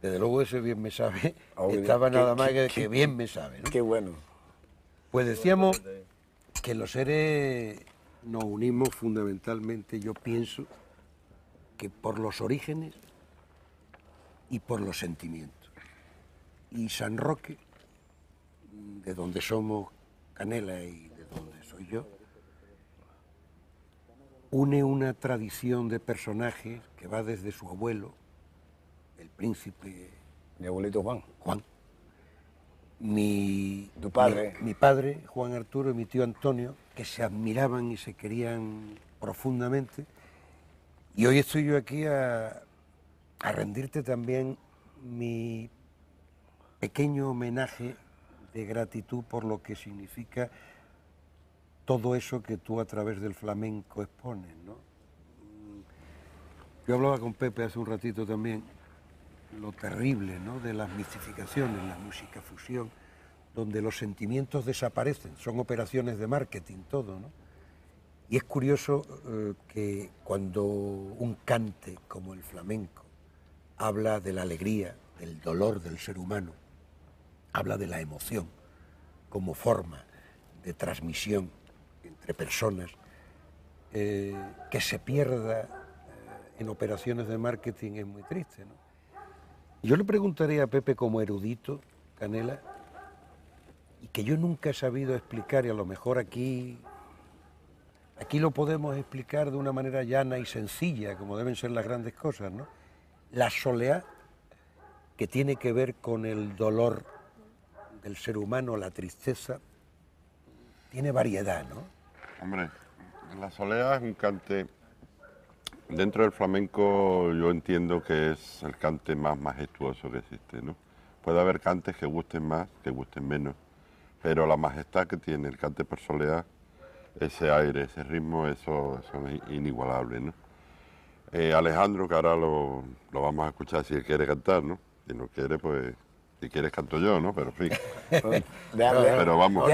Desde luego ese bien me sabe, estaba nada más que bien me sabe, ¿no? Qué bueno. Pues decíamos que los seres nos unimos fundamentalmente, yo pienso, que por los orígenes y por los sentimientos. Y San Roque, de donde somos Canela y de donde soy yo, une una tradición de personajes que va desde su abuelo, el príncipe... Mi abuelito Juan. Juan. Tu padre. Mi padre, Juan Arturo, y mi tío Antonio, que se admiraban y se querían profundamente. Y hoy estoy yo aquí a rendirte también mi pequeño homenaje de gratitud por lo que significa todo eso que tú a través del flamenco expones, ¿no? Yo hablaba con Pepe hace un ratito también, lo terrible, ¿no?, de las mistificaciones, la música fusión, donde los sentimientos desaparecen, son operaciones de marketing todo, ¿no? Y es curioso que cuando un cante como el flamenco habla de la alegría, del dolor del ser humano, habla de la emoción como forma de transmisión entre personas, que se pierda en operaciones de marketing es muy triste, ¿no? Yo le preguntaría a Pepe como erudito, Canela, y que yo nunca he sabido explicar, y a lo mejor aquí lo podemos explicar de una manera llana y sencilla, como deben ser las grandes cosas, ¿no? La soleá, que tiene que ver con el dolor del ser humano, la tristeza, tiene variedad, ¿no? Hombre, la soleá es un cante, dentro del flamenco yo entiendo que es el cante más majestuoso que existe, ¿no? Puede haber cantes que gusten más, que gusten menos, pero la majestad que tiene el cante por soleá, ese aire, ese ritmo, eso es inigualable, ¿no? Alejandro, que ahora lo vamos a escuchar si él quiere cantar, ¿no? Si no quiere, pues, si quieres canto yo, ¿no? Pero en fin. Pero vamos,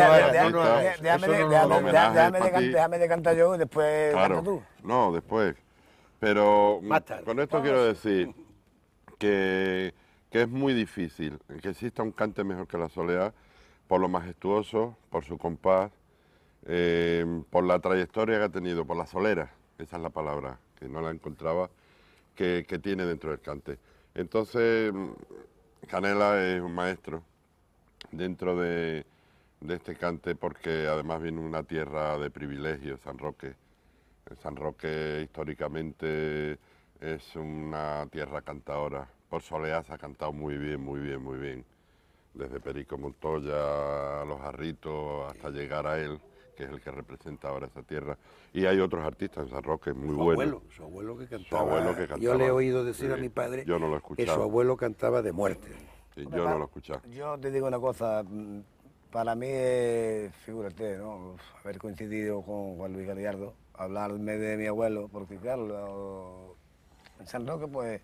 déjame de cantar yo y después cantas tú. No, después. Pero con esto quiero decir que es muy difícil que exista un cante mejor que la soleá, por lo majestuoso, por su compás, por la trayectoria que ha tenido, por la solera, esa es la palabra, que no la encontraba, que tiene dentro del cante. Entonces, Canela es un maestro dentro de este cante, porque además viene una tierra de privilegio, San Roque. San Roque históricamente es una tierra cantadora. Por soleá se ha cantado muy bien, muy bien, muy bien. Desde Perico Montoya, Los Jarritos, hasta llegar a él, que es el que representa ahora esa tierra. Y hay otros artistas en San Roque muy buenos. Su abuelo que cantaba. Su abuelo que cantaba. Yo le he oído decir a mi padre yo no lo que su abuelo cantaba de muerte. Sí, yo no lo he escuchado. Yo te digo una cosa, para mí figúrate, ¿no?, haber coincidido con Juan Luis Gallardo, hablarme de mi abuelo, porque claro, en San Roque pues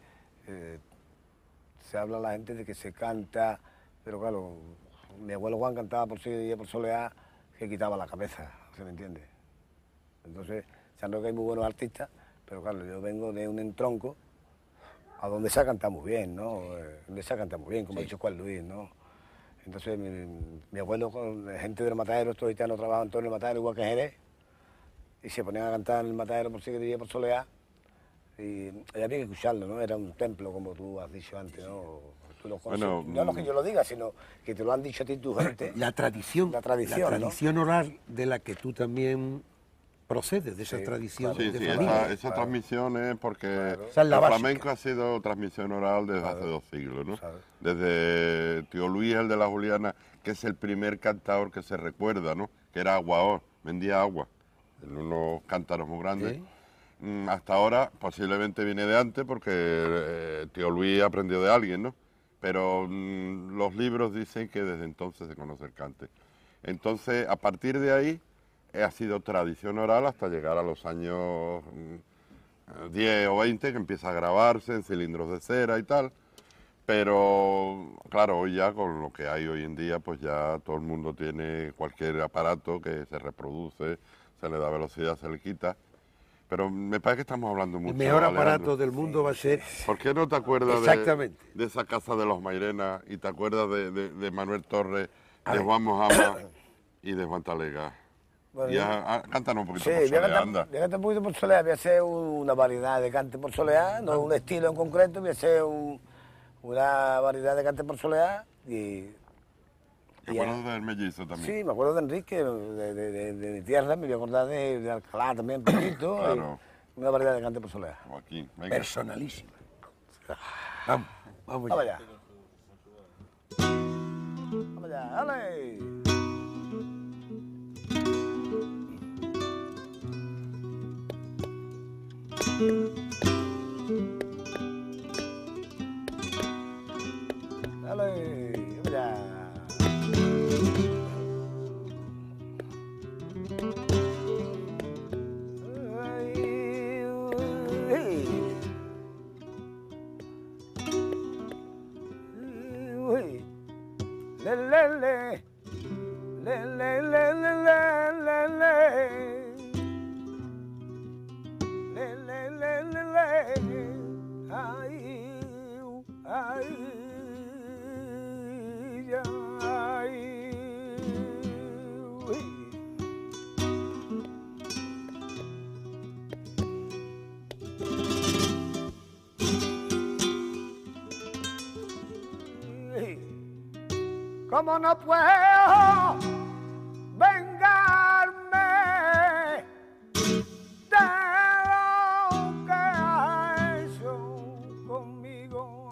se habla la gente de que se canta, pero claro, mi abuelo Juan cantaba por sí y por soleá, que quitaba la cabeza, ¿se me entiende? Entonces, San Roque hay muy buenos artistas, pero claro, yo vengo de un entronco a donde se ha cantado muy bien, ¿no? Donde se ha cantado muy bien, como ha dicho Juan Luis, ¿no? Entonces, mi abuelo, con gente del matadero, estos gitanos trabajaban todos en el matadero, igual que Jerez, y se ponían a cantar en el matadero por Sigrid y por Soleá, y había que escucharlo, ¿no? Era un templo, como tú has dicho antes, ¿no? Tú lo conoces. Bueno, no es que yo lo diga, sino que te lo han dicho a ti tu gente. La tradición ¿no? oral de la que tú también procedes, de esa tradición de familia. Esa transmisión es porque el flamenco ha sido transmisión oral desde hace 2 siglos, ¿no? Desde Tío Luis, el de la Juliana, que es el primer cantador que se recuerda, ¿no? Que era aguador, vendía agua en unos cántaros muy grandes. Hasta ahora posiblemente viene de antes porque Tío Luis aprendió de alguien, ¿no? Pero los libros dicen que desde entonces se conoce el cante. Entonces, a partir de ahí, ha sido tradición oral hasta llegar a los años 10 o 20, que empieza a grabarse en cilindros de cera y tal. Pero, claro, hoy ya con lo que hay hoy en día, pues ya todo el mundo tiene cualquier aparato que se reproduce, se le da velocidad, se le quita. Pero me parece que estamos hablando mucho. El mejor aparato Alejandro. del mundo va a ser... ¿Por qué no te acuerdas Exactamente. de esa casa de los Mairena y te acuerdas de Manuel Torres, de Juan Mojama y de Juan Talega? Bueno, Cántanos un poquito sí, por voy a Soleá, anda. cantar un poquito por Soleá, voy a hacer una variedad de cante por Soleá, no un estilo en concreto, voy a hacer una variedad de cante por Soleá y... ¿Te acuerdas del mellizo también? Sí, me acuerdo de Enrique, de mi tierra, me voy a acordar de Alcalá también, un poquito. Claro. Una variedad de cante por Soleá. Joaquín, venga. Personalísima. Vamos, vamos Vamos ya. allá. Vamos allá, dale. Dale, vamos allá. Como no puedo vengarme de lo que ha hecho conmigo,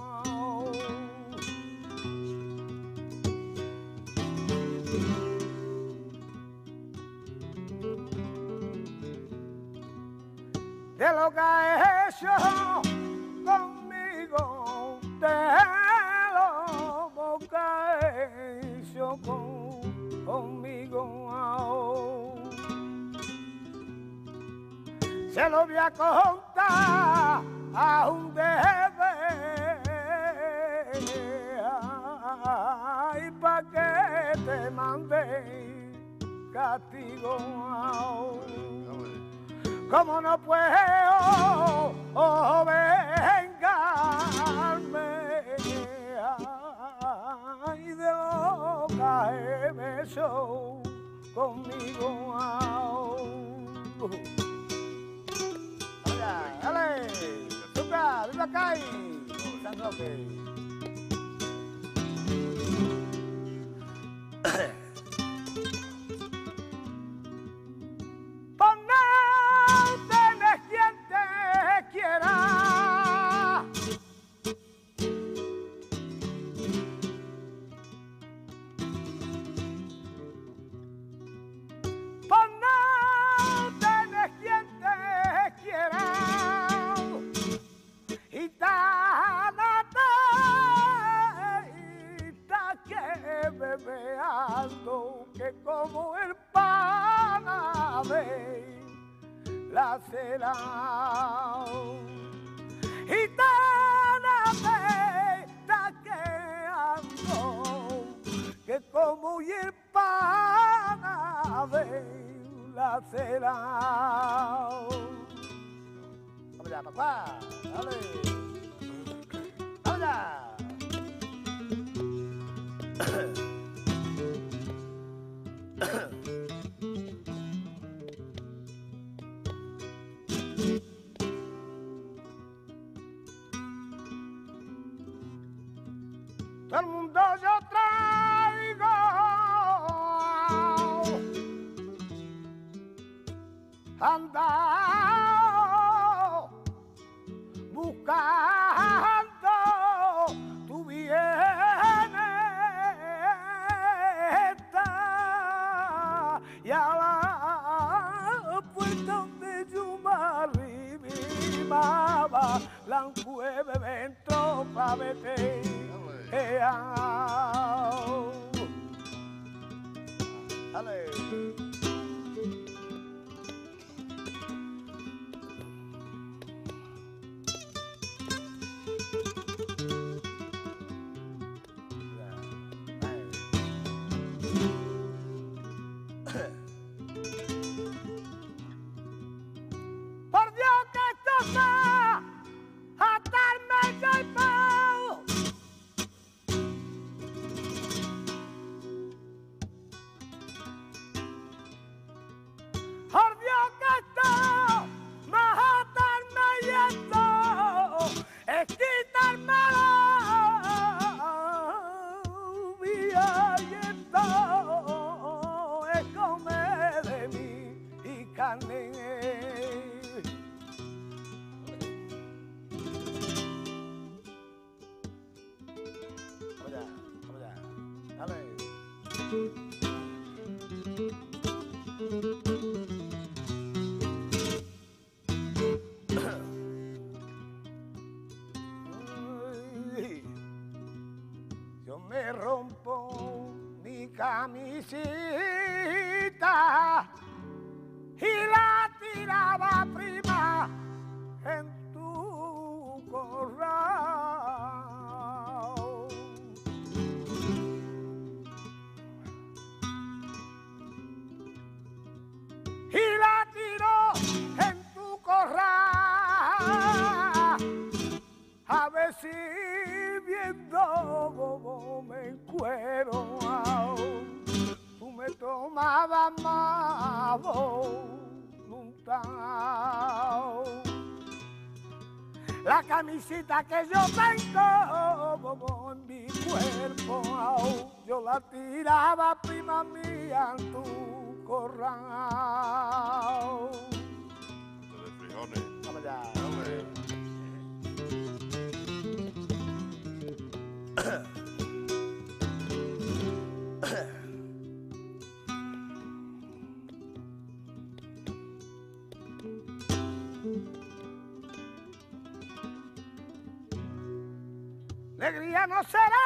de lo que ha hecho conmigo, de lo que ha hecho conmigo. Se lo voy a contar a un bebé, ay, pa' que te mande castigo. Como no puedo vengarme, ay, de lo que me hizo conmigo. Hola, dale, Zucca, viva acá y San Roque. Que como el pana de la cela gitana me está quedando, que como el pana de la cela. Vamos allá, papá, dale, vamos allá. Todo el mundo yo traigo andao buscando tu bienestar y a la puerta donde yo me arrimaba la jueves dentro para verte. Dale. Por quitármelo, vida y esto es comer de mí y carne. Yo me rompo mi camisita y la tiraba prima en tu corral. Y la tiró en tu corral, a ver si viendo me encuero, tú me tomabas más voluntad. La camisita que yo tengo en mi cuerpo, yo la tiraba, prima mía, en tu corral. De frijoles. Vamos allá. Alegría no será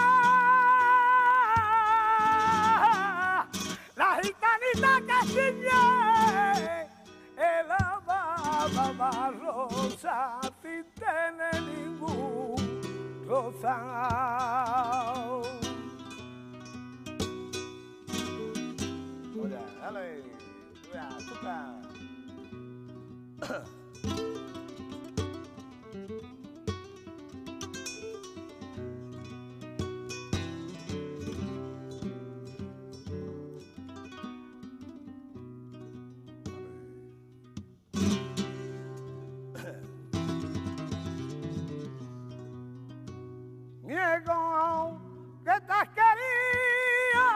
la gitanita que ciñe el baba rosa sin tener ningún rosal. Oye, dale, ya, toca. Niego que te has querido,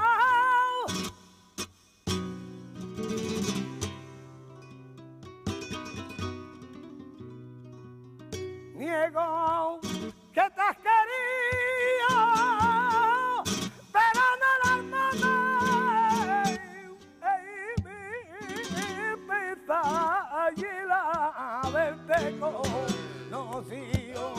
niego que te has querido, pero no la hermana empieza allí la verte conocido.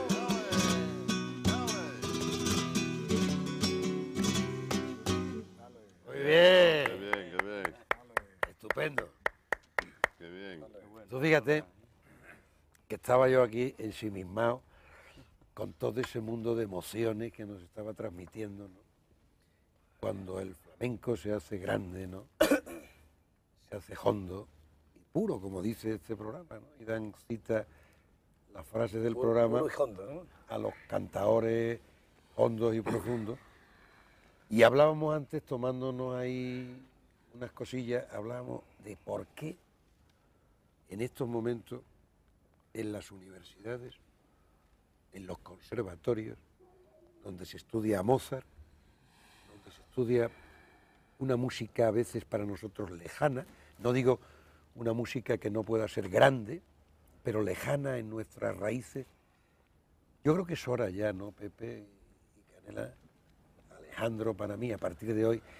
Muy bien. Qué bien, qué bien. Estupendo. Qué bien. Tú fíjate que estaba yo aquí ensimismado con todo ese mundo de emociones que nos estaba transmitiendo, ¿no? Cuando el flamenco se hace grande, ¿no? Se hace hondo y puro, como dice este programa, ¿no? Y dan cita las frases del programa Puro y hondo, ¿no? a los cantaores hondos y profundos. Y hablábamos antes, tomándonos ahí unas cosillas, hablábamos de por qué en estos momentos en las universidades, en los conservatorios, donde se estudia a Mozart, donde se estudia una música a veces para nosotros lejana, no digo una música que no pueda ser grande, pero lejana en nuestras raíces. Yo creo que es hora ya, ¿no, Pepe y Canela? Alejandro, para mí, a partir de hoy,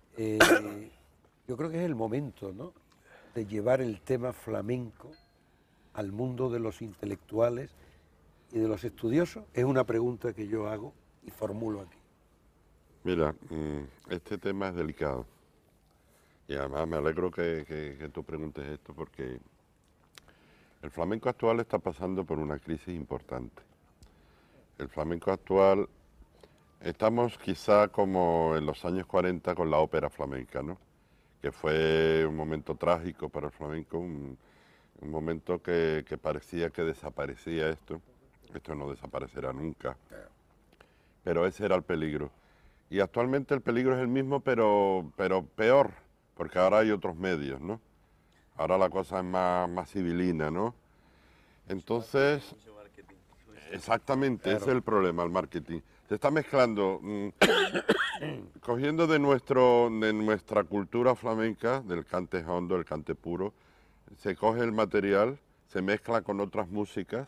yo creo que es el momento, ¿no?, de llevar el tema flamenco al mundo de los intelectuales y de los estudiosos. Es una pregunta que yo hago y formulo aquí. Mira, este tema es delicado. Y además me alegro que tú preguntes esto, porque el flamenco actual está pasando por una crisis importante. El flamenco actual, estamos quizá como en los años 40 con la ópera flamenca, ¿no?, que fue un momento trágico para el flamenco, un momento que parecía que desaparecía esto. Esto no desaparecerá nunca, pero ese era el peligro. Y actualmente el peligro es el mismo, pero peor, porque ahora hay otros medios, ¿no? Ahora la cosa es más civilina, ¿no? Entonces, Exactamente, ese es el problema, el marketing. Se está mezclando, cogiendo de nuestra cultura flamenca, del cante hondo, el cante puro, se coge el material, se mezcla con otras músicas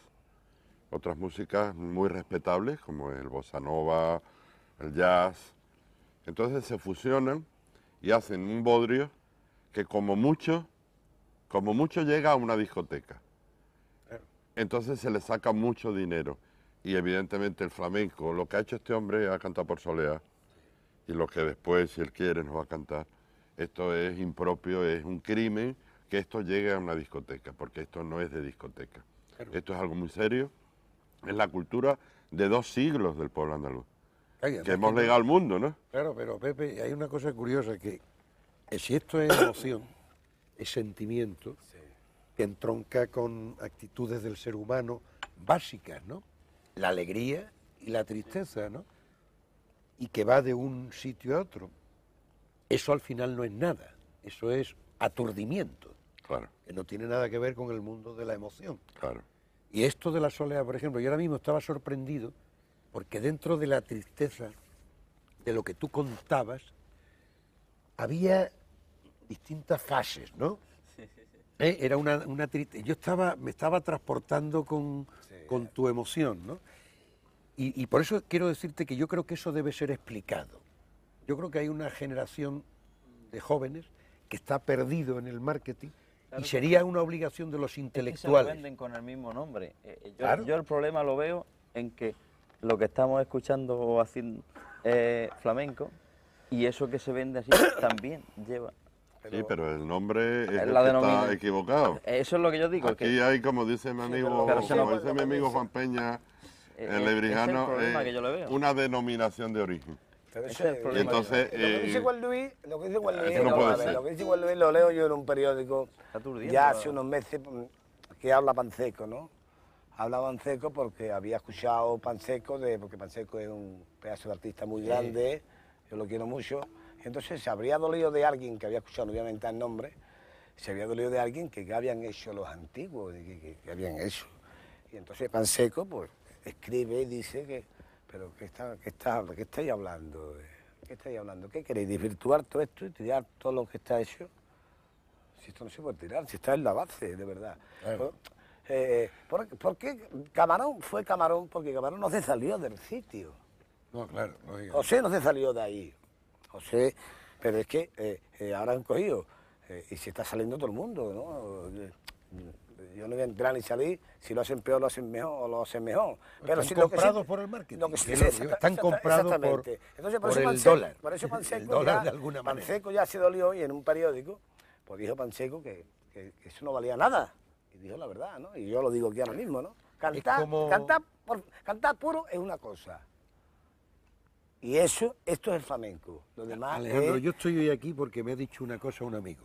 muy respetables, como el bossa nova, el jazz. Entonces se fusionan y hacen un bodrio que como mucho llega a una discoteca. Entonces se le saca mucho dinero. Y evidentemente el flamenco, lo que ha hecho este hombre ha cantado por Soleá, y lo que después, si él quiere, nos va a cantar, esto es impropio, es un crimen que esto llegue a una discoteca, porque esto no es de discoteca. Claro. Esto es algo muy serio, es la cultura de 2 siglos del pueblo andaluz, que hemos legado al mundo, ¿no? Claro, pero Pepe, hay una cosa curiosa, que si esto es emoción, es sentimiento, que entronca con actitudes del ser humano básicas, ¿no? La alegría y la tristeza, ¿no? Y que va de un sitio a otro. Eso al final no es nada, eso es aturdimiento. Claro. Que no tiene nada que ver con el mundo de la emoción. Claro. Y esto de la soledad, por ejemplo, yo ahora mismo estaba sorprendido porque dentro de la tristeza, de lo que tú contabas, había distintas fases, ¿no? Era una tristeza. Yo me estaba transportando con tu emoción, ¿no? Y por eso quiero decirte que yo creo que eso debe ser explicado. Yo creo que hay una generación de jóvenes que está perdido en el marketing, claro, y sería una obligación de los intelectuales. Es que se venden con el mismo nombre. Claro. Yo el problema lo veo en que lo que estamos escuchando o haciendo flamenco, y eso que se vende así también lleva. Sí, pero el nombre es la está equivocado. Eso es lo que yo digo. Aquí hay, como dice mi amigo, dice mi amigo Juan Peña, el lebrijano, una denominación de origen. Pero ese es el problema. Y entonces, lo que dice Juan Luis, no puede ser. Lo que dice Juan Luis lo leo yo en un periódico ya hace unos meses, que habla Panseco, ¿no? Habla Panseco porque había escuchado Panseco, porque Panseco es un pedazo de artista muy grande, yo lo quiero mucho. Entonces se habría dolido de alguien que había escuchado, no voy a mentar el nombre, se había dolido de alguien que habían hecho los antiguos, que habían hecho. Y entonces Panseco pues escribe y dice que, pero ¿qué estáis hablando? ¿Qué estáis hablando? ¿Qué queréis? ¿Desvirtuar todo esto y tirar todo lo que está hecho? Si esto no se puede tirar, si está en la base, de verdad. Claro. ¿Por qué Camarón fue Camarón? Porque Camarón no se salió del sitio. No, claro. José no se salió de ahí. José, pero es que ahora han cogido y se está saliendo todo el mundo, ¿no? Yo no voy a entrar ni salir, si lo hacen peor, lo hacen mejor o lo hacen mejor. Pero están comprados por el marketing. Están comprados por el dólar. Por eso Panseco, el dólar, de alguna manera. Panseco ya se dolió y en un periódico, pues dijo Panseco que eso no valía nada. Y dijo la verdad, ¿no? Y yo lo digo aquí ahora mismo, ¿no? Cantar puro es una cosa. Y esto es el flamenco. Lo demás Alejandro, yo estoy hoy aquí porque me ha dicho una cosa un amigo.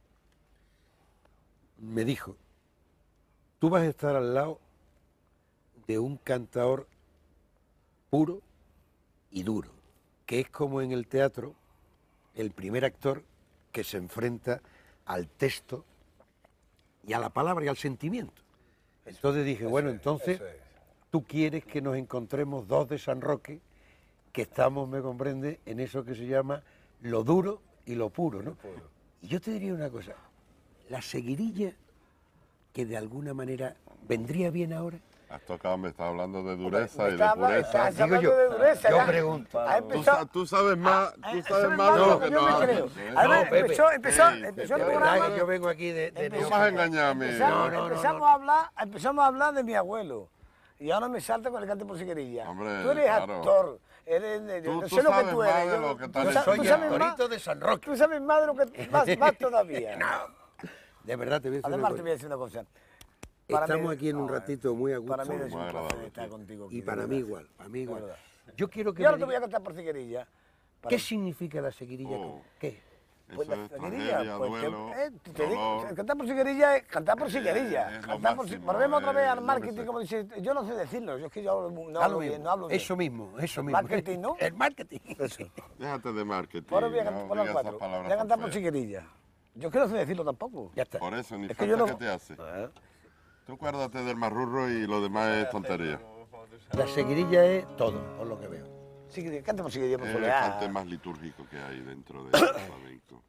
Me dijo, tú vas a estar al lado de un cantador puro y duro, que es como en el teatro el primer actor que se enfrenta al texto y a la palabra y al sentimiento. Entonces dije, bueno, entonces tú quieres que nos encontremos 2 de San Roque, que estamos, me comprende, en eso que se llama lo duro y lo puro, ¿no? Y yo te diría una cosa, la seguidilla, que de alguna manera vendría bien ahora. Has tocado, me estás hablando de dureza y de pureza. Digo yo, yo pregunto. Tú sabes más de lo que nos creo. Empezó el programa. Yo vengo aquí de tú me has engañado a mí. Empezamos a hablar de mi abuelo. Y ahora me salta con el cante por siquerilla. Hombre, tú eres actor, no sé lo que tú eres. Tú sabes más de San Roque. Tú sabes más de lo que más todavía. No. De verdad te voy a decir Además te voy a decir una cosa. Estamos aquí en un ratito muy a gusto. Para mí es un placer estar contigo. Y para mí igual, Yo quiero que yo ahora te voy a cantar por siquerilla. ¿Qué significa la seguirilla? ¿Qué? Pues la seguirilla, tragedia, duelo, te digo, cantar por siquerilla es cantar por siquerilla. Volvemos otra vez al marketing, como dice, yo no sé decirlo, yo es que yo no hablo bien. Eso mismo. Marketing, ¿no? El marketing. Eso. Déjate de marketing. Ahora voy a cantar por las 4. Voy a cantar por siquerilla. Yo es que no sé decirlo tampoco. Ya está. Por eso, ni es falta que yo no... que te hace. Tú acuérdate del marrurro y lo demás es tontería. La seguidilla es todo, por lo que veo. Sí, cantemos seguidilla por Es el soleá. cante más litúrgico que hay dentro del flamenco.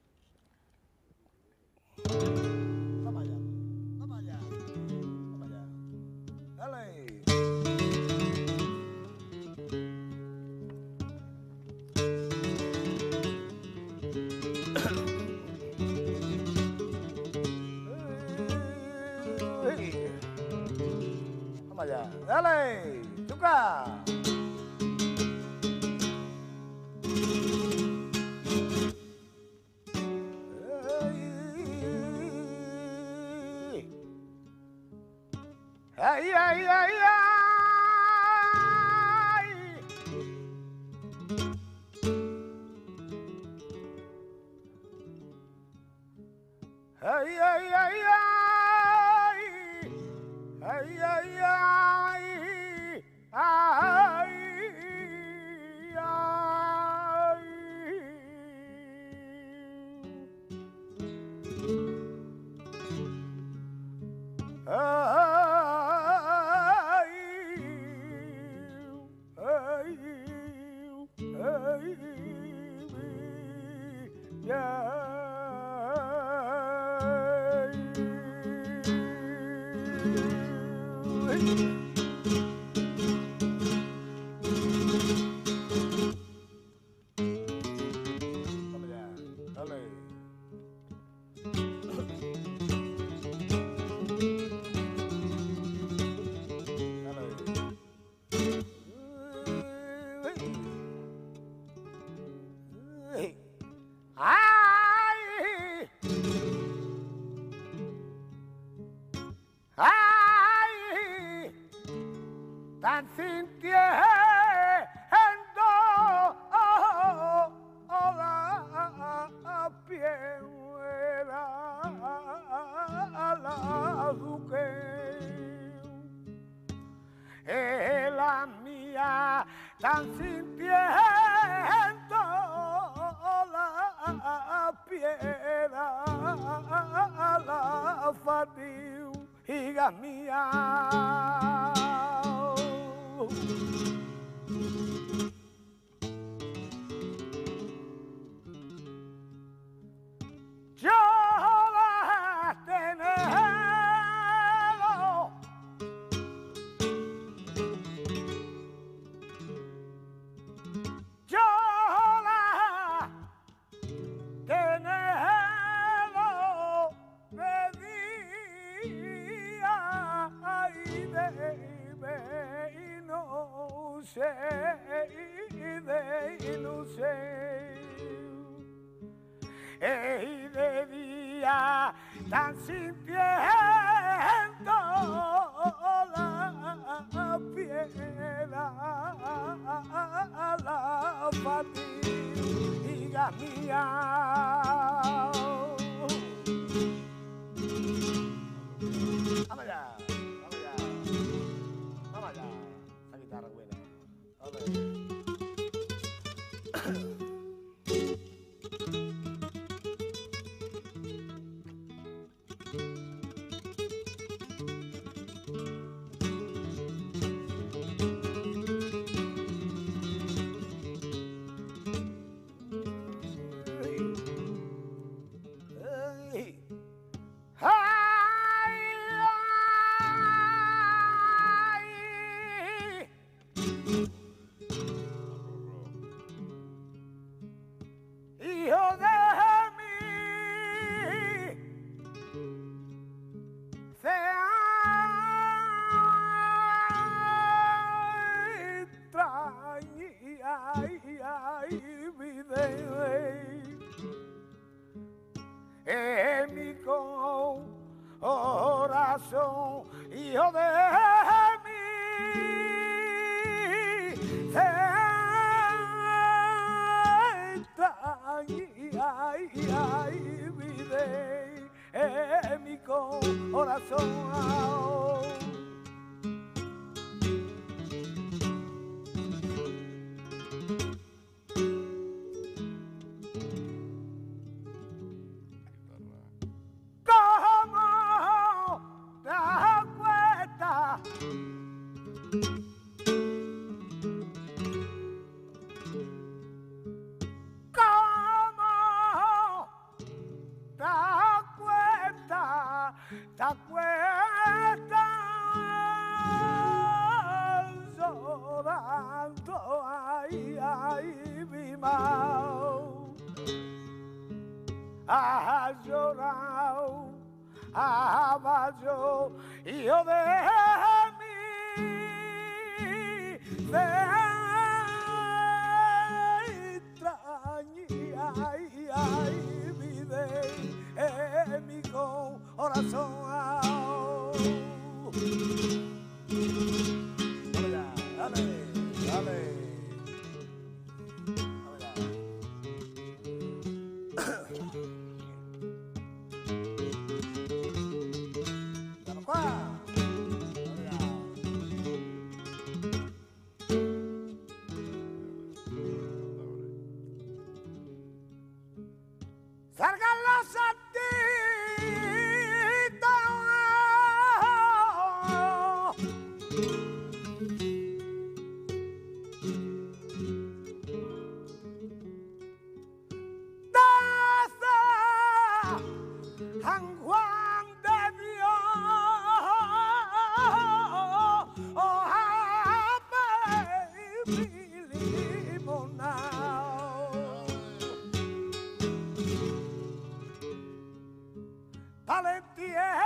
Vamos allá, vamos allá, vamos allá. Dale. Vamos allá, dale, chuca. Ay, ay, ay, ay. Ay, ay, ay, ay. Ay, ay, ay. Ay, tan sintiendo la piedra la duque la mía tan sintiendo la piedra la fatiga mía. Yo la tengo, yo la tengo, pedía ay de no sé, de no sé. Y de día tan sintiendo la piedra la fatiga mía. Vamos allá, vamos allá, vamos allá, esa guitarra buena. Hijo de mí, se extraña en mi corazón, hijo de mí, se en mi corazón. ¿Cómo te acuestas llanto, ay, ay, mi mao. Ha llorado, abajo, y yo de mí, de extraña, ay, ay, vida, mi corazón. Dale, dale. Salgan los San Juan de Dios, mi limonao. Valentierra,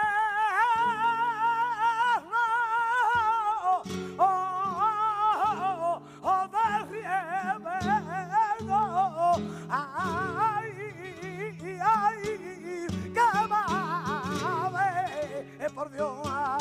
del riego, ay, ay, que va por Dios.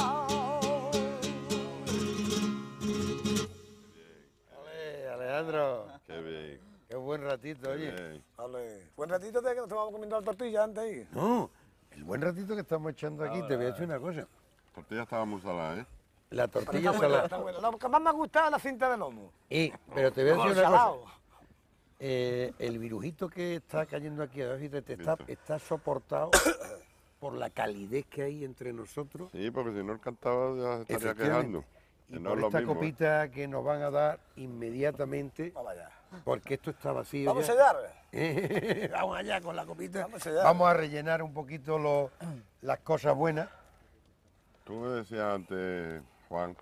Alejandro. Qué bien. Qué buen ratito, oye. Bien. Vale. Buen ratito de que nos estábamos comiendo la tortilla antes ahí. No, el buen ratito que estamos echando aquí, te voy a decir una cosa. La tortilla estaba muy salada, ¿eh? La Pero tortilla está buena, salada. está buena. Lo que más me gusta es la cinta de lomo. Pero te voy a decir una Salado. cosa. El virujito que está cayendo aquí abajo está soportado por la calidez que hay entre nosotros. Sí, porque si no el cantaba ya se estaría Efectivamente. quejando. Y Que no por es lo esta mismo, ¿eh? copita que nos van a dar inmediatamente, Vamos allá. porque esto está vacío. Vamos ya. a sellar. Vamos allá con la copita. Vamos a sellar. Vamos a rellenar un poquito las cosas buenas. Tú me decías antes, Juan,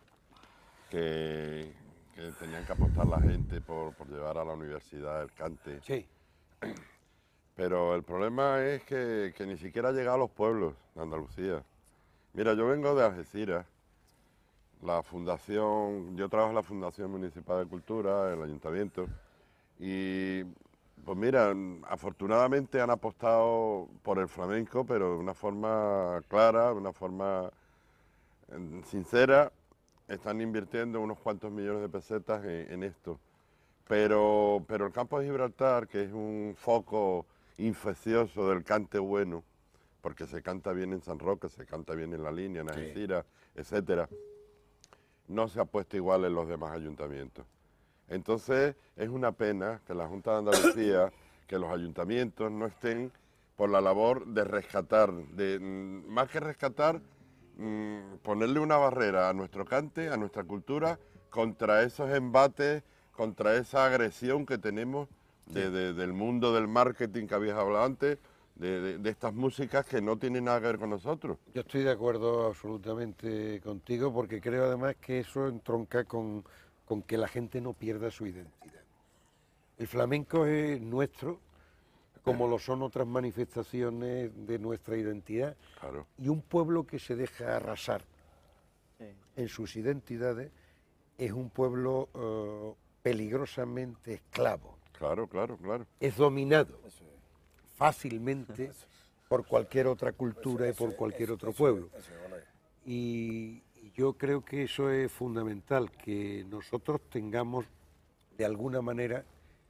que tenían que apostar la gente por llevar a la universidad el cante. Sí. Pero el problema es que ni siquiera ha llegado a los pueblos de Andalucía. Mira, yo vengo de Algeciras. La fundación, yo trabajo en la Fundación Municipal de Cultura, el ayuntamiento, y pues mira, afortunadamente han apostado por el flamenco, pero de una forma clara, de una forma sincera, están invirtiendo unos cuantos millones de pesetas en esto. Pero el campo de Gibraltar, que es un foco infeccioso del cante bueno, porque se canta bien en San Roque, se canta bien en La Línea, en Algeciras, etcétera, no se ha puesto igual en los demás ayuntamientos. Entonces es una pena que la Junta de Andalucía, que los ayuntamientos no estén por la labor de rescatar, más que rescatar, ponerle una barrera a nuestro cante, a nuestra cultura, contra esos embates, contra esa agresión que tenemos del mundo del marketing que habías hablado antes, de estas músicas que no tienen nada que ver con nosotros. Yo estoy de acuerdo absolutamente contigo, porque creo además que eso entronca con que la gente no pierda su identidad. El flamenco es nuestro, como lo son otras manifestaciones de nuestra identidad, Claro. y un pueblo que se deja arrasar en sus identidades es un pueblo peligrosamente esclavo. Claro, claro, claro. Es dominado fácilmente por cualquier otra cultura y por cualquier otro pueblo. Y yo creo que eso es fundamental, que nosotros tengamos de alguna manera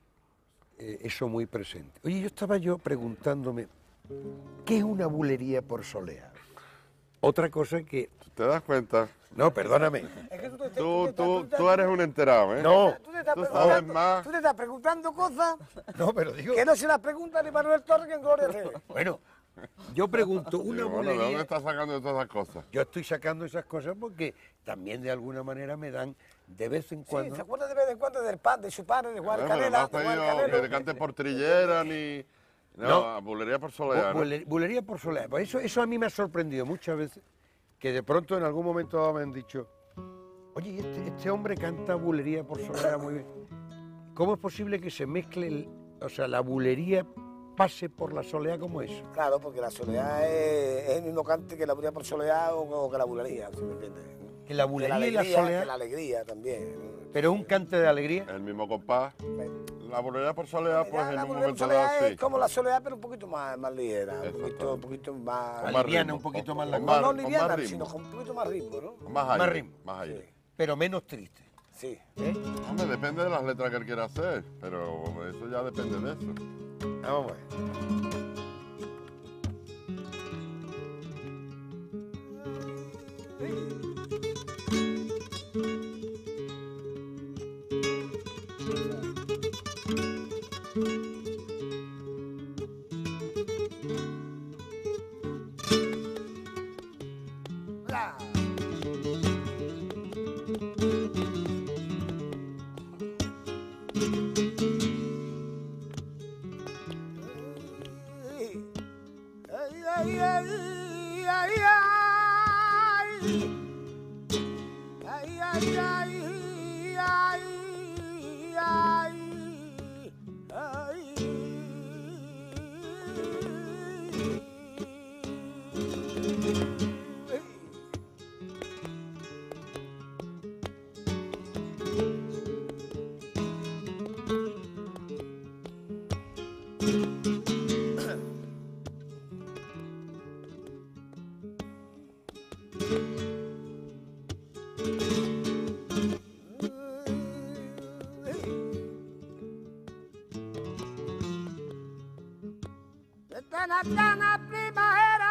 eso muy presente. Oye, yo estaba preguntándome, ¿qué es una bulería por solea? Otra cosa que... ¿Te das cuenta? No, perdóname. Es que Tú eres un enterado, ¿eh? No, Tú sabes más. Tú te estás preguntando cosas no, pero digo... que no se las pregunta ni Manuel Torres que en Gloria Trevi. Bueno, yo pregunto, una Digo, bueno, ¿de dónde bulería... estás sacando todas esas cosas? Yo estoy sacando esas cosas porque también de alguna manera me dan de vez en cuando... Sí, se acuerda de vez en cuando del pan, de su padre, de Juan Pero no Canela, has de Juan pedido que te Canelo. cante por trillera ni... No, bulería por soleá, ¿no? Bulería por solea. Pues eso a mí me ha sorprendido muchas veces, que de pronto en algún momento dado me han dicho, Oye, y este hombre canta bulería por soleá muy bien. ¿Cómo es posible que se mezcle, o sea, la bulería pase por la soleá como eso? Claro, porque la soleá es el mismo cante que la bulería por soleá o que la bulería, ¿sí me entiendes? Que la bulería y la soleá... Que la alegría también. Pero es un cante de alegría. El mismo compás. La bulería por soleá, pues en un momento dado dado sí. es como la soleá, pero un poquito más ligera, un poquito más... Liviana, un poquito más la No liviana, sino con un poquito más ritmo, ¿no? Con más aire. ritmo. Más aire. Pero menos triste. Sí. Hombre, depende de las letras que él quiera hacer, pero eso ya depende de eso. Vamos a ver. Tana primavera,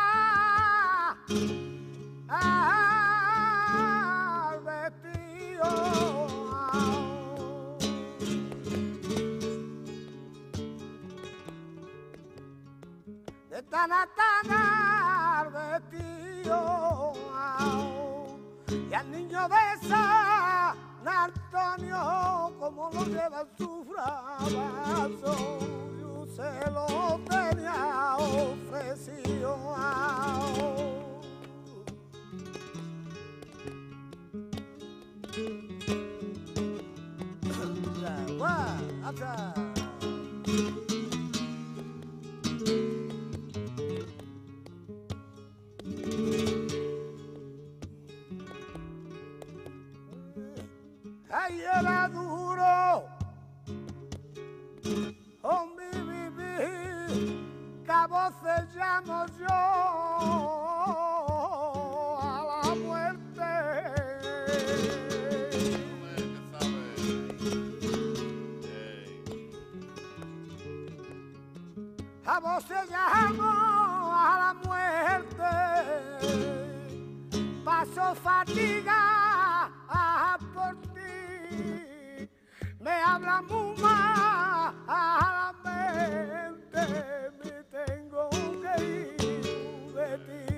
vestido de tana vestido y al niño de San Antonio como lo lleva en su brazo. Se lo tenía ofrecido. Ay, era duro. Cabo se llamo yo a la muerte. Cabo se llamo a la muerte. Paso fatiga por ti. Me habla muy mal a la mente. Tengo que ir de ti.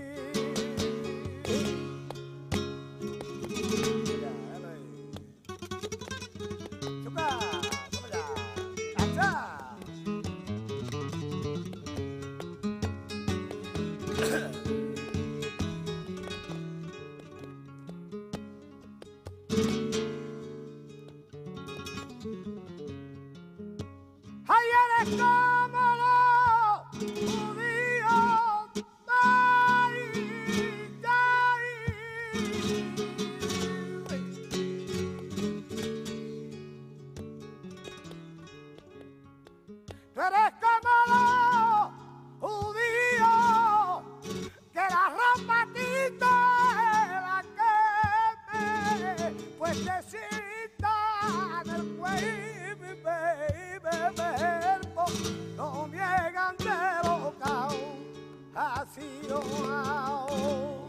Chuca, toma ya. ¡Acha! ¡Ay, eres como pero es como los judíos que la rampatita la queme, pues necesitan el cuerpo y beberbo, no niegan de local, así o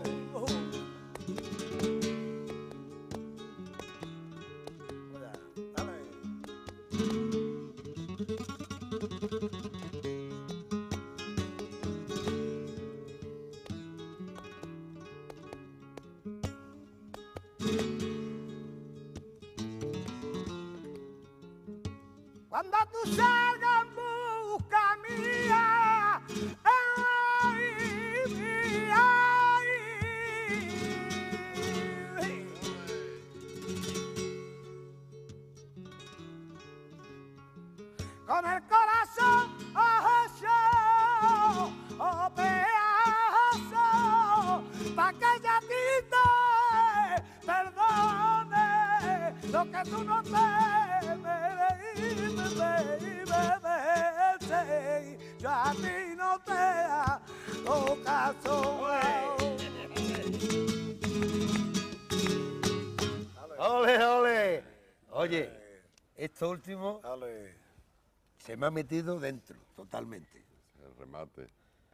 cuando tú salgas en busca mía, ay, mía, ay. con el corazón pedazo, pa' que ella a ti te perdone lo que tú no te mereces, yo a ti no te hago caso. ¡Ole, ole! Oye, esto último Dale. se me ha metido dentro, totalmente. El remate.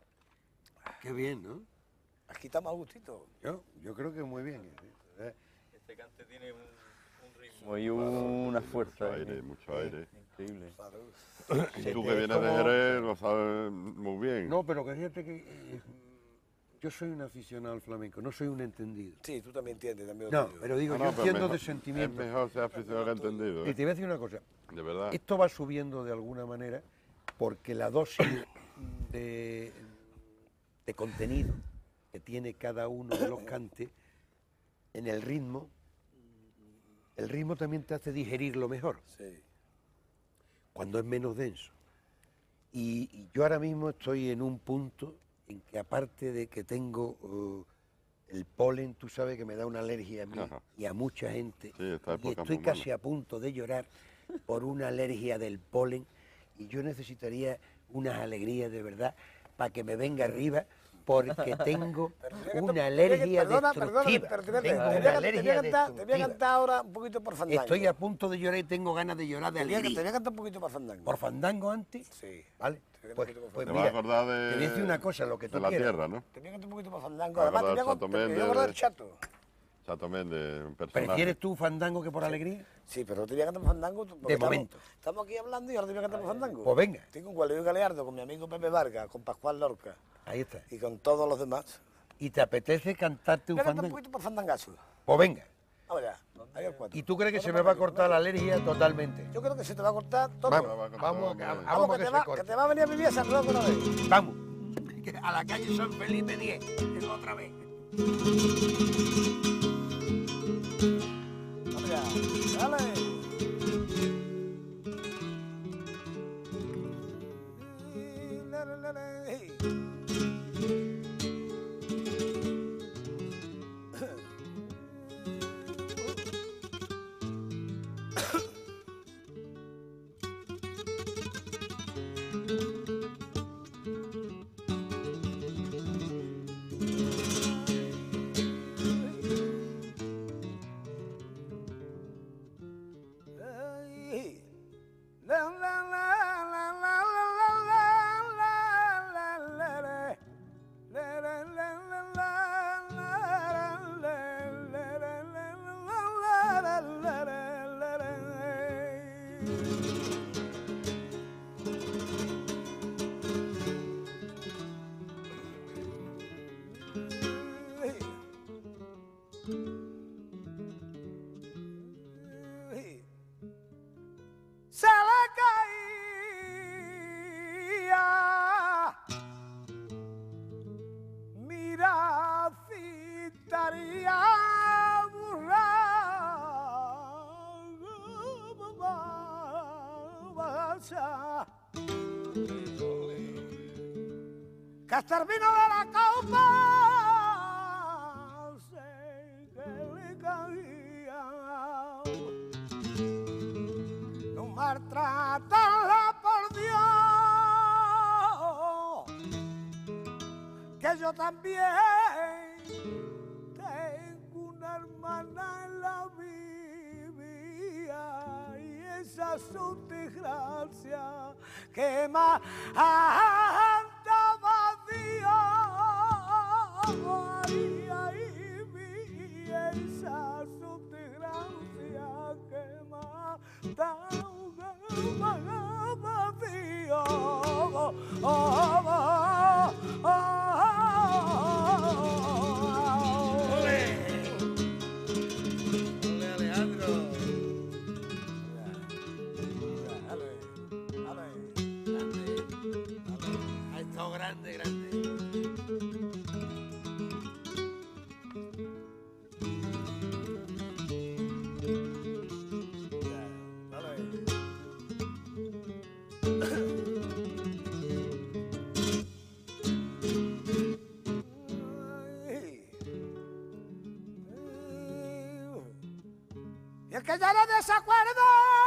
Qué bien, ¿no? Aquí está más gustito. Yo creo que muy bien. Este cante tiene un ritmo y una fuerza. Mucho aire. Increíble. Y tú que vienes de Jerez lo sabes muy bien. No, pero que fíjate que yo soy un aficionado al flamenco, no soy un entendido. Sí, tú también entiendes. También No, pero digo, yo pero entiendo mejor- de sentimiento. Es mejor ser aficionado que entendido. Y te voy a decir una cosa, De verdad. esto va subiendo de alguna manera porque la dosis de contenido que tiene cada uno de los cantes en el ritmo también te hace digerirlo mejor, Sí. cuando es menos denso. Y yo ahora mismo estoy en un punto en que aparte de que tengo el polen, tú sabes que me da una alergia a mí Ajá. y a mucha gente, Sí, esta y época es estoy muy casi mala. a punto de llorar por una alergia del polen y yo necesitaría unas alegrías de verdad para que me venga arriba porque tengo una alergia destructiva. Tengo una alergia Te voy a destructiva. cantar ahora un poquito por fandango. Estoy a punto de llorar y tengo ganas de llorar de Te voy a alegría. cantar un poquito por fandango. ¿Por fandango antes? Sí. ¿Vale? Te voy a Pues, cantar un poquito por pues Te mira, vas a acordar de... te voy a decir una cosa, lo que tú de la quieras. tierra, ¿no? Te voy a cantar un poquito por fandango. Ah, Además, te verdad, voy a Chato te voy a Méndez. acordar del chato. Chato Méndez, un personaje. ¿Prefieres tú fandango que por alegría? Sí, pero no te voy a cantar por fandango. Porque De momento. Estamos aquí hablando y ahora te voy a cantar por fandango. Pues venga. Estoy con Juan Luis Galeardo, con mi amigo Pepe Vargas, con Pascual Lorca Ahí está. y con todos los demás. ¿Y te apetece cantarte un Voy a cantar un fandango? poquito por fandangazo. Pues venga. Vamos allá. Ahí al cuatro. ¿Y tú crees que se me va a cortar la alergia totalmente? Yo creo que se te va a cortar todo. Vamos, va a cortar, vamos, hombre. vamos Vamos, que que, se que corte. te va a venir a vivir a San Roque una vez. Vamos. A la calle San Felipe 10. Otra vez. Vamos allá. Dale. Se le caía, mira, citaría burra, que hasta el vino de la copa se que le caía. No maltratarla por Dios, que yo también tengo una hermana en la Biblia y esa es su desgracia que más andaba Dios. Ay, esa es su desgracia que más Ha estado grande, grande. que ya no desacuerdo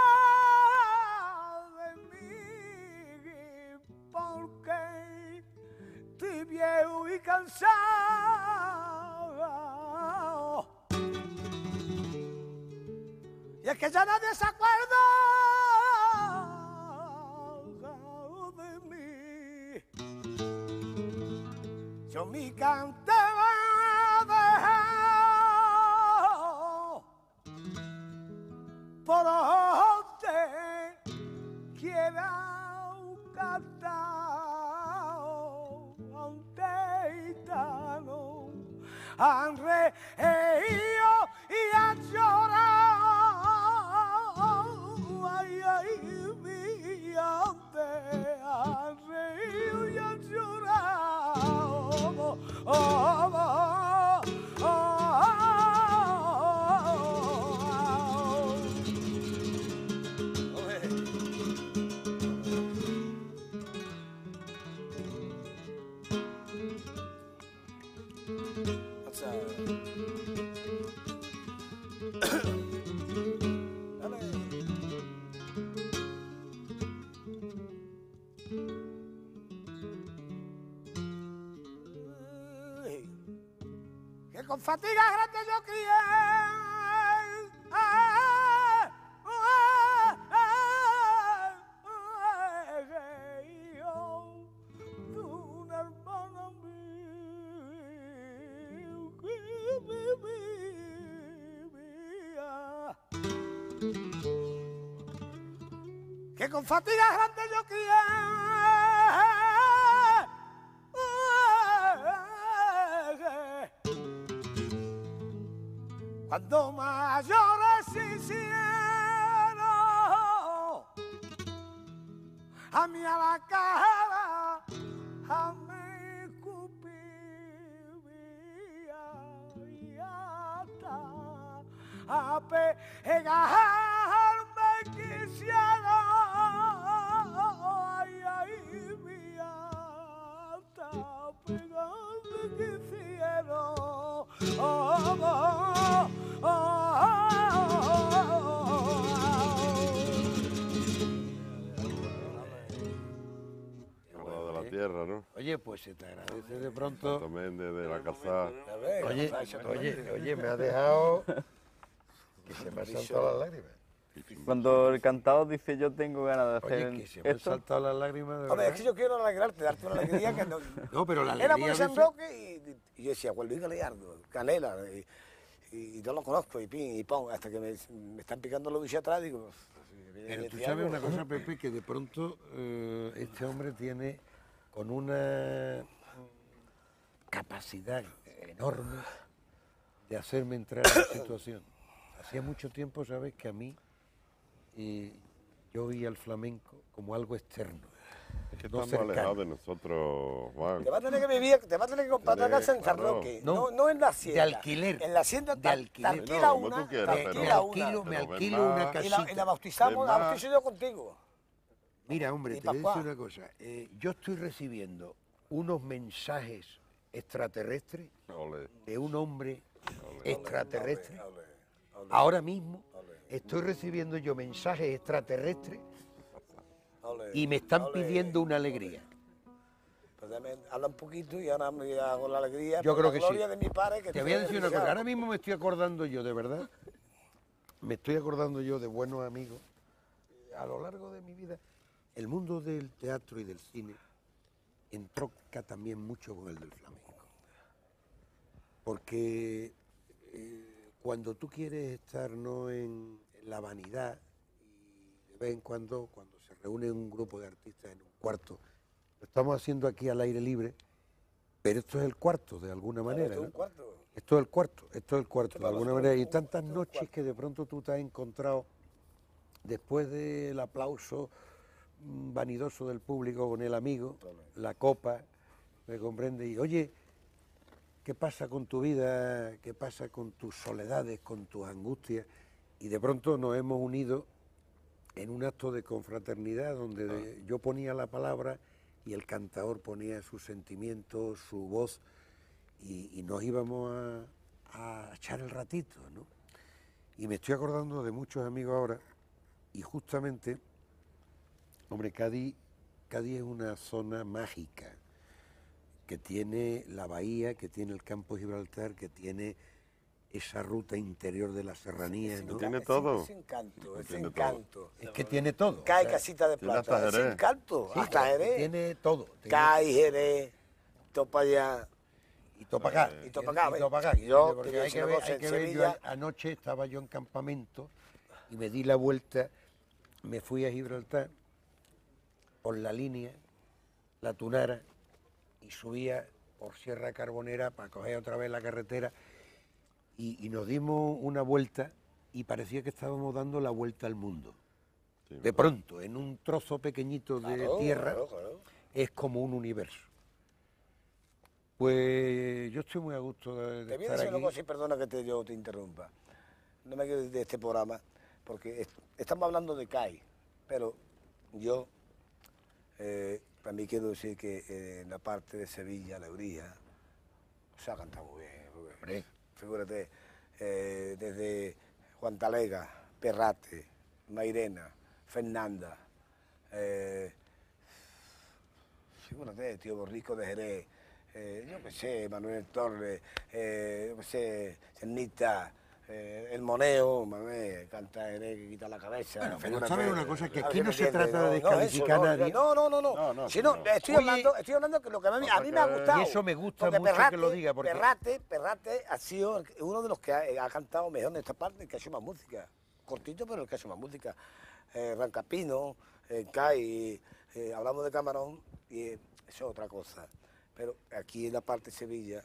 de mí, porque estoy viejo y cansado. Y es que ya nadie se acuerda de mí. Yo mi cante por donde quiera cantar ante gitano han reído y han llorado, ay, ay, mi ante han reído y han llorado, que con fatiga grande yo crié de una hermana mía que vivía, que con fatiga grande yo crié cuando mayores se hicieron a mí a la cara a me escupía y hasta a pegarme quisiera, ay, ay, mi hasta pegarme quisiera, de la tierra, ¿no? Oye, pues se te agradece de pronto. También de la casa. Oye, me ha dejado que se me han saltado las lágrimas. Cuando el cantador dice yo tengo ganas de hacer Oye, que se me han esto, saltado las lágrimas de Hombre, es verdad. que yo quiero alegrarte, darte una alegría que no... No, pero la Era alegría por a San veces- Roque y yo decía, Juan Luis Galeardo, Canela, y no lo conozco, y pin, y pon, hasta que me están picando los bichos atrás, digo... Pero tú sabes una cosa, Pepe, que de pronto este hombre tiene con una capacidad enorme de hacerme entrar en la situación. Hacía mucho tiempo, sabes, que a mí yo veía el flamenco como algo externo. Es que no estamos cercano. alejados de nosotros, Juan. Te vas a tener que vivir, te vas a tener que comprar una casa en San claro. Roque, No, no en la hacienda. de alquiler. En la hacienda De te alquiler. alquila No, como una, tú quieras, te pero- alquila una. me Pero alquilo ven una más. casita. Y la bautizamos, la Ven más. bautizo yo contigo. Mira, hombre, Y te voy a papá. decir una cosa. Yo estoy recibiendo unos mensajes extraterrestres Ole. de un hombre extraterrestre. Ole. Ahora mismo estoy recibiendo yo mensajes extraterrestres y me están pidiendo una alegría. Pues dame, habla un poquito y ahora me hago la alegría. Yo por creo la que gloria sí. de mi padre. Que Te voy a decir una cosa. Ahora mismo... mismo me estoy acordando yo, de verdad. Me estoy acordando yo de buenos amigos. A lo largo de mi vida, el mundo del teatro y del cine entronca también mucho con el del flamenco. Porque cuando tú quieres estar no en la vanidad y de vez en cuando se reúne un grupo de artistas en un cuarto, lo estamos haciendo aquí al aire libre, pero esto es el cuarto de alguna manera, ¿no? Esto es el cuarto de alguna manera. Y tantas noches que de pronto tú te has encontrado, después del aplauso vanidoso del público con el amigo, la copa, ¿me comprende? Y oye, ¿qué pasa con tu vida? ¿Qué pasa con tus soledades, con tus angustias? Y de pronto nos hemos unido en un acto de confraternidad donde yo ponía la palabra y el cantador ponía sus sentimientos, su voz, y nos íbamos a echar el ratito, ¿no? Y me estoy acordando de muchos amigos ahora, y justamente, hombre, Cádiz es una zona mágica, que tiene la bahía, que tiene el campo de Gibraltar, que tiene esa ruta interior de la serranía, ¿no? Tiene todo. Es encanto, es Tiene encanto. Es que tiene todo. Cae o sea, casita de tiene plata, hasta es Jerez. encanto, sí, hasta Jerez. tiene todo. Cae Jerez, topa allá. Y todo para acá. Y todo para acá, y todo para acá. Yo Porque te voy a hay decir que una ver, cosa, hay en que ver, Sevilla- anoche estaba yo en campamento y me di la vuelta, me fui a Gibraltar por la línea, la Tunara, y subía por Sierra Carbonera para coger otra vez la carretera y nos dimos una vuelta y parecía que estábamos dando la vuelta al mundo. Sí, De pronto, en un trozo pequeñito de Claro, tierra, claro. es como un universo. Pues yo estoy muy a gusto de Te voy a estar decir una aquí. cosa y perdona que yo te interrumpa. No me quiero ir de este programa porque estamos hablando de CAI, pero yo también quiero decir que en la parte de Sevilla, Alegría, se ha cantado muy bien. Porque, Hombre. figúrate, desde Juan Talega, Perrate, Mairena, Fernanda, figúrate, Tío Borrico de Jerez, yo qué sé, Manuel Torres, yo qué sé, Cernita, el Moneo, Manuel, canta Jerez que quita la cabeza. Bueno, pero figúrate. ¿sabes una cosa? Que A ver aquí si no me se entiendes, trata de descalificar a nadie. No, Si no, no. estoy hablando que lo que a mí me ha gustado. Y eso me gusta porque mucho que lo diga, porque- Perrate ha sido uno de los que ha cantado mejor en esta parte, el que ha hecho más música. Cortito, pero el que ha hecho más música. Rancapino, CAI, hablamos de Camarón, y eso es otra cosa. Pero aquí en la parte de Sevilla,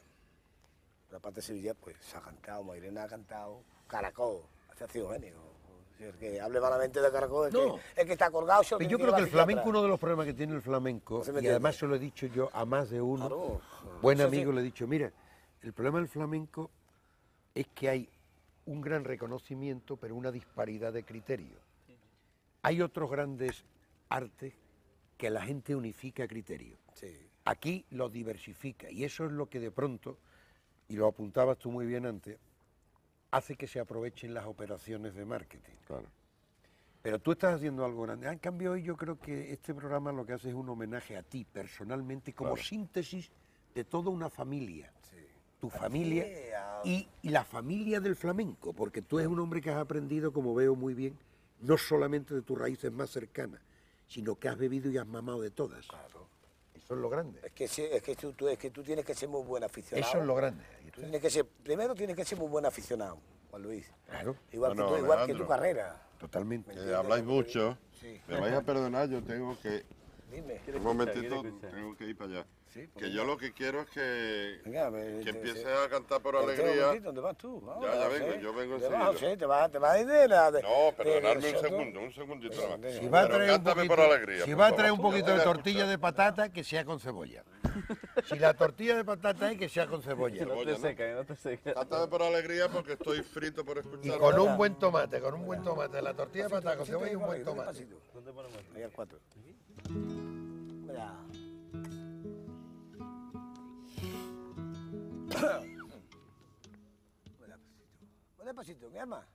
pues se ha cantado, Mairena ha cantado, Caracol, ha sido genio. Si el que hable malamente de Caracol, No. el que está colgado. Pero yo creo que el flamenco, uno de los problemas que tiene el flamenco, No se me y además entiende. se lo he dicho yo a más de uno, Claro. buen Eso amigo, sí. le he dicho, mira, el problema del flamenco es que hay un gran reconocimiento, pero una disparidad de criterios. Hay otros grandes artes que la gente unifica criterios. Sí. Aquí lo diversifica, y eso es lo que de pronto, y lo apuntabas tú muy bien antes, hace que se aprovechen las operaciones de marketing. Claro. Pero tú estás haciendo algo grande. En cambio, hoy yo creo que este programa lo que hace es un homenaje a ti personalmente, como Claro. síntesis de toda una familia. Sí. Tu familia y la familia del flamenco, porque tú eres un hombre que has aprendido, como veo muy bien, no solamente de tus raíces más cercanas, sino que has bebido y has mamado de todas. Claro. Eso es lo grande. Es que tú tienes que ser muy buen aficionado. Eso es lo grande. Primero tienes que ser muy buen aficionado, Juan Luis. Claro, Igual, Bueno, que tú, igual que tu Alejandro. carrera. totalmente. Que habláis mucho. Sí. Me vais a perdonar, yo tengo que... Dime. Un momentito, tengo que ir para allá. Sí, pues Que yo lo que quiero es que Venga, que empieces a cantar por Pero alegría. ¿dónde vas tú? Vamos, Ya José. vengo, yo vengo Te enseguida. vas, José, te vas a ir de la... No, perdonadme un nosotros- segundo, un segundito nada más. Si Si va a Pero traer un cántame poquito, por alegría, si por va a favor. traer un poquito Voy de a tortilla escuchar. de patata, que sea con cebolla. Si la tortilla de patata es que sea con cebolla. Cebolla, No te ¿no? seca, no te seca. Cántame por alegría porque estoy frito por Y escuchar. con un buen tomate, con un buen tomate. La tortilla de patata con Pasito, cebolla y un buen igual, tomate. pasito. ¿Dónde ponemos? Ahí al 4. Mira. Buen despacito, mi alma.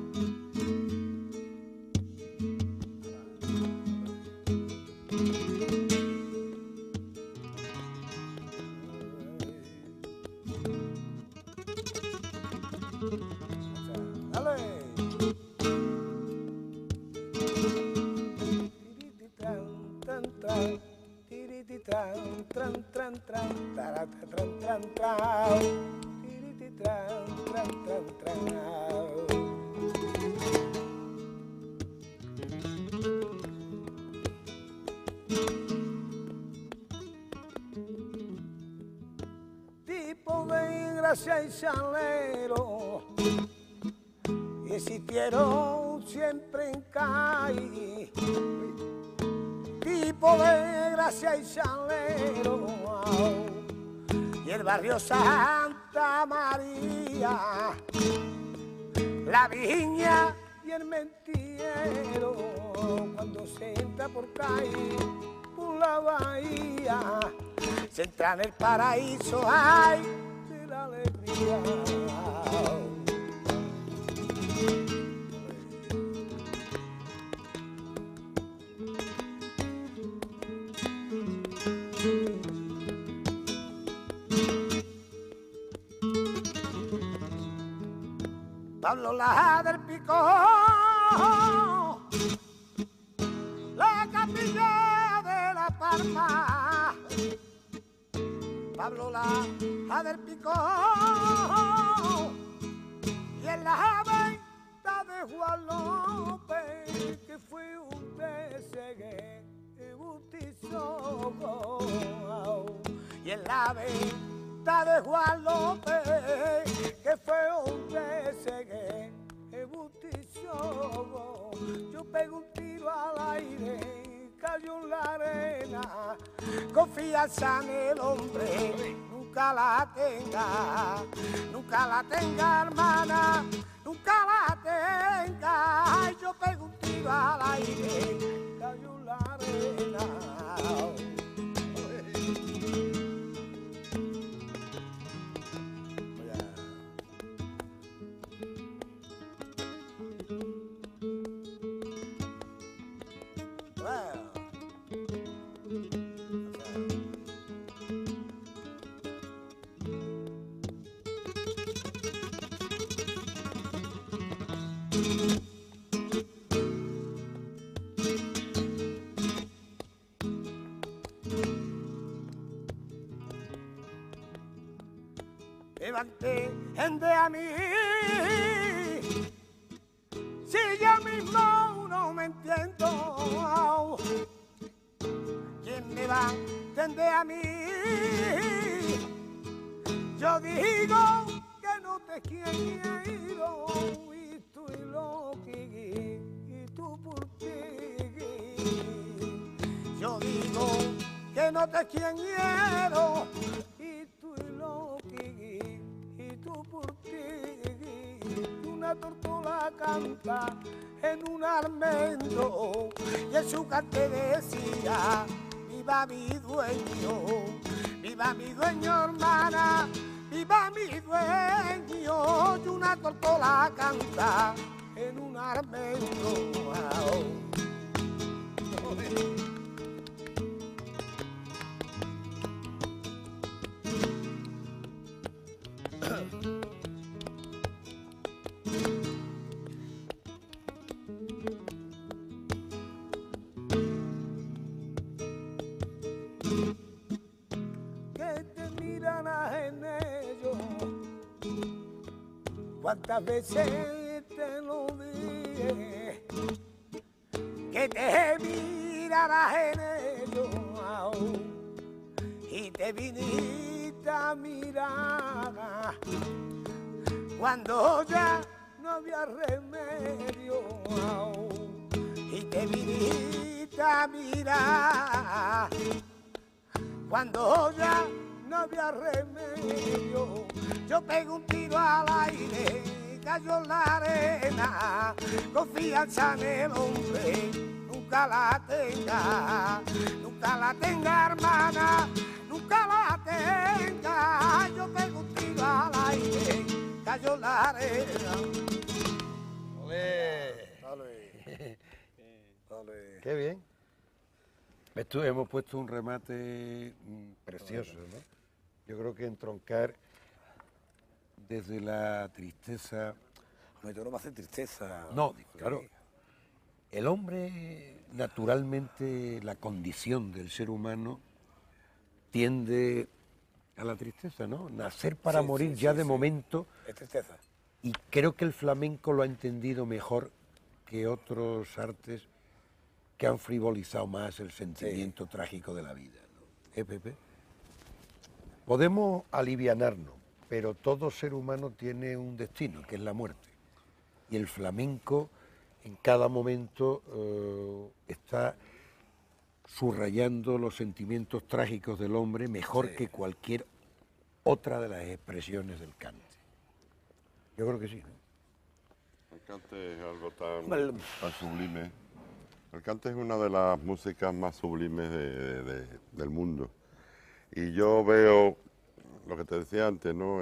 Dale. Tipo de gracia y salero y existieron siempre en CAI, tipo de gracia y salero, y el barrio Santa María, la viña y el mentiero, cuando se entra por CAI, por la bahía, se entra en el paraíso, ay, de la alegría. Pablo la del Pico, la capilla de la Palma, Pablo la del Pico, y en la venta de Juan López, que fue un pesegue bautizó, y en la venta de Juan López, que fue un pesegue bautizó, yo pego un tiro al aire, cayó en la arena, confianza en el hombre, nunca la tenga hermana, nunca la tenga, yo pego un tiro al aire, cayó en la arena. Levante gente a mí, si yo mismo no me entiendo, ¿quién me va a entender a mí? Yo digo que no te quiero y tú y lo que y tú por ti. Yo digo que no te quiero y tú y lo que y tú por ti. Una tortola canta en un almendro y en su cante decía: viva mi dueño hermana, viva mi dueño. Y una tortola canta en un almendro. Que te mirarás en ellos, cuántas veces te lo dije, que te mirarás en ellos y te viniste a mirar cuando ya no había remedio y te viniste a mirar cuando ya no había remedio. Yo pego un tiro al aire, cayó en la arena, confianza en el hombre, nunca la tenga hermana, nunca la tenga. Yo pego un tiro al aire, cayó en la arena. ¡Olé! ¡Qué bien! Esto hemos puesto un remate precioso, ¿no? Yo creo que entroncar desde la tristeza... Yo no me hace tristeza. No, claro. El hombre, naturalmente, la condición del ser humano tiende a la tristeza, ¿no? Nacer para morir ya de momento. Es tristeza. Y creo que el flamenco lo ha entendido mejor que otros artes que han frivolizado más el sentimiento trágico de la vida, ¿no? Pepe? Podemos alivianarnos, pero todo ser humano tiene un destino, que es la muerte. Y el flamenco en cada momento está subrayando los sentimientos trágicos del hombre mejor que cualquier otra de las expresiones del cante. Yo creo que sí, ¿no? El cante es algo tan sublime. El cante es una de las músicas más sublimes del mundo. Y yo veo lo que te decía antes, ¿no?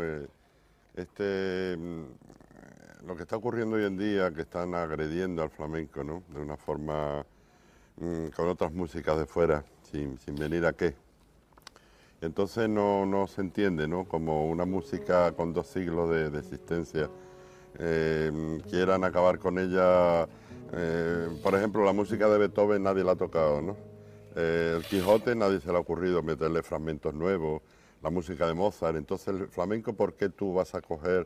Lo que está ocurriendo hoy en día, que están agrediendo al flamenco, ¿no? De una forma con otras músicas de fuera, sin venir a qué. Entonces no se entiende, ¿no? Como una música con 2 siglos de existencia quieran acabar con ella. Por ejemplo, la música de Beethoven nadie la ha tocado, ¿no? El Quijote nadie se le ha ocurrido meterle fragmentos nuevos, la música de Mozart. Entonces el flamenco, ¿por qué tú vas a coger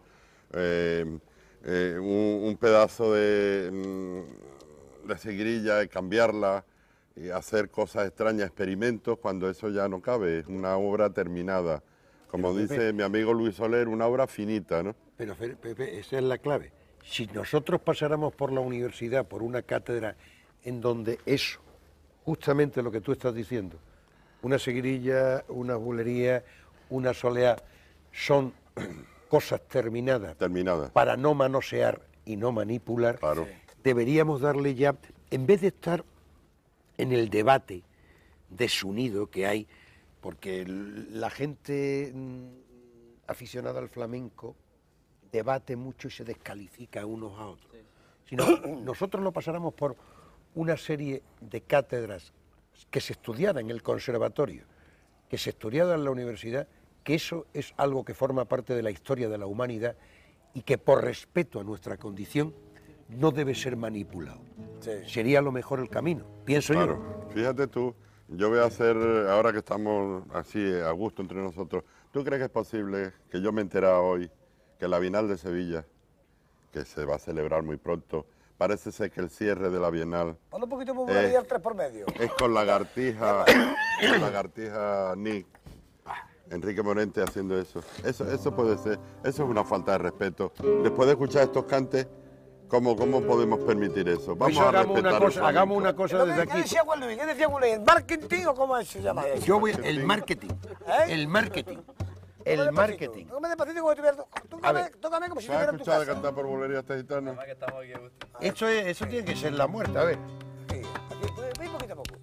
un pedazo de seguirilla y cambiarla y hacer cosas extrañas, experimentos, cuando eso ya no cabe? Es una obra terminada. Como dice mi amigo Luis Soler, una obra finita, ¿no? Pero Pepe, esa es la clave. Si nosotros pasáramos por la universidad, por una cátedra en donde eso, justamente lo que tú estás diciendo, una seguirilla, una bulería, una soleá, son cosas terminadas para no manosear y no manipular, claro. Deberíamos darle ya, en vez de estar en el debate desunido que hay, porque la gente aficionada al flamenco debate mucho y se descalifica unos a otros. Si nosotros lo pasáramos por una serie de cátedras que se estudiara en el conservatorio, que se estudiara en la universidad, que eso es algo que forma parte de la historia de la humanidad y que por respeto a nuestra condición no debe ser manipulado. Sí. Sería a lo mejor el camino, pienso yo. Fíjate tú, yo voy a hacer, ahora que estamos así a gusto entre nosotros, ¿tú crees que es posible que yo me enterara hoy que la Bienal de Sevilla, que se va a celebrar muy pronto, parece ser que el cierre de la Bienal Pon un poquito por ahí al 3 por medio. es con lagartija Nick, Enrique Morente haciendo eso? Eso puede ser, eso es una falta de respeto. Después de escuchar estos cantes, ¿cómo podemos permitir eso? Vamos a respetar hagamos una cosa desde aquí. ¿Qué decía Juan Luis? ¿El marketing o cómo se llama eso? Yo voy, el marketing, el marketing. El marketing. Tócame despacito como si estuviera... Tócame como si ¿Has estuviera en tu escuchado de casa. cantar por bolería este gitano? Eso tiene que ser la muerte, a ver. Sí, aquí, voy poquito a poco.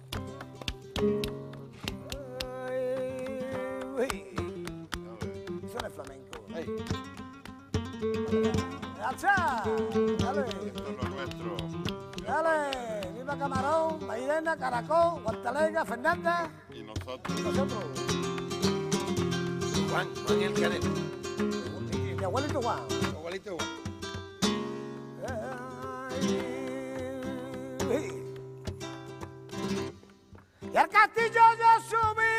Eso no es flamenco. ¡Hacha! Dale. Esto es lo nuestro. Dale. Viva Camarón, Mairena, Caracol, Guantalega, Fernanda. Y nosotros. Y nosotros. Juan y el cadete. Mi abuelito Juan. Igualito Juan. Y al castillo yo subí.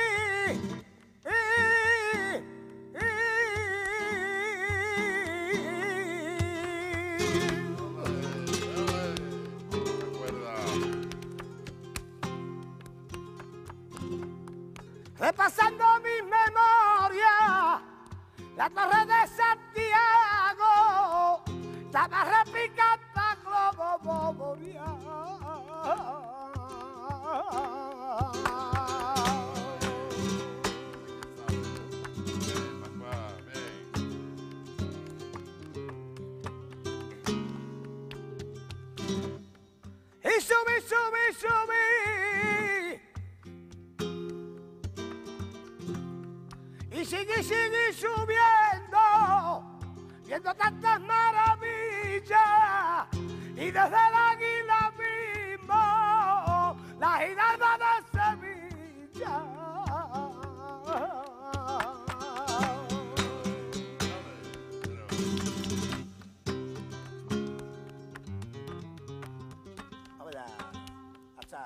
Repasando mis memorias, la torre de Santiago, estaba repicando globo boreal. Y subí. Y sigue subiendo, viendo tantas maravillas. Y desde el águila mismo, la giralda de Sevilla. Vamos allá, hasta.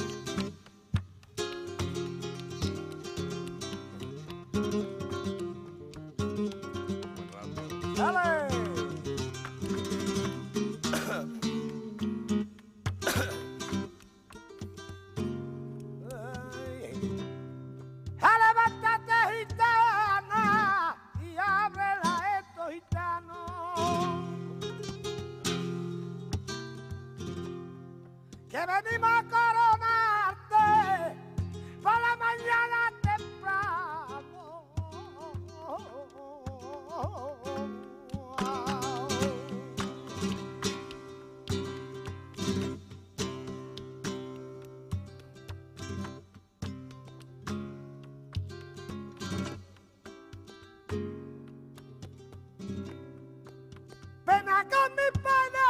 ¡Dale! ¡Levántate, gitana! Y ábrela a estos gitanos. Que venimos a coronarte por la mañana temprano. Pena con mi pana.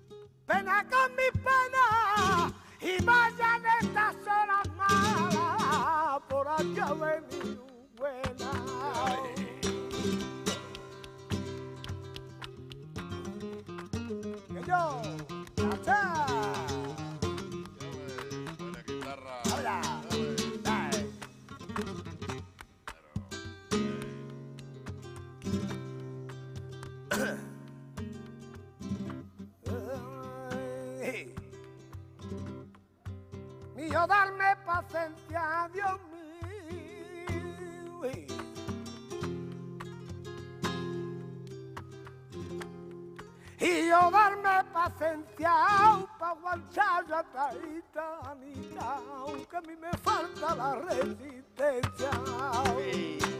Pena con mi pana y vayan estas horas malas. Manolo. ¡Cha! Buena guitarra. ¡Hola! Dale. Ay. Mío, darme paciencia, Dios mío. Y yo darme paciencia para aguantar la taita, aunque a mí me falta la resistencia.